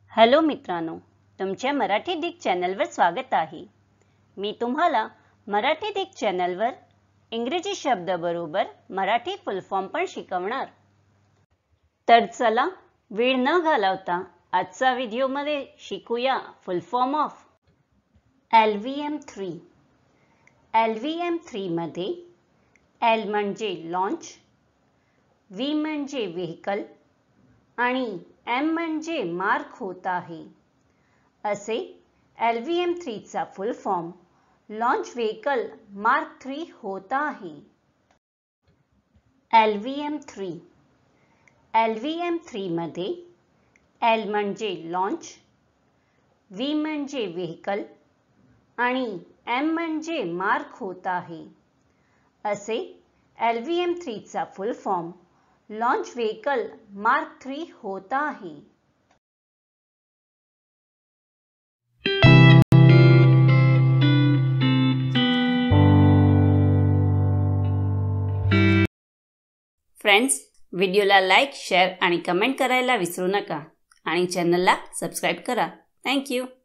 Hello मित्रांनो, तुमच्या मराठी दिग चॅनलवर स्वागत आहे। मी तुम्हाला मराठी दिग चॅनलवर इंग्रजी शब्द बरोबर मराठी फुल फॉर्म पण शिकवणार। तर चला वेळ न घालवता आजच्या व्हिडिओमध्ये शिकूया फुल फॉर्म ऑफ LVM3। LVM3 मध्ये L म्हणजे लॉन्च, V म्हणजे व्हेकल आणि M म्हणजे मार्क होत आहे। असे LVM3 चा full form launch vehicle mark 3 होता आहे। LVM3 LVM3 मध्ये L म्हणजे लॉन्च, V म्हणजे व्हेकल आणि M म्हणजे मार्क होत आहे। असे LVM3 चा full form launch vehicle mark 3 होता आहे। फ्रेंड्स, व्हिडिओला लाईक, शेअर आणि कमेंट करायला विसरू नका आणि चॅनलला सबस्क्राइब करा। Thank you.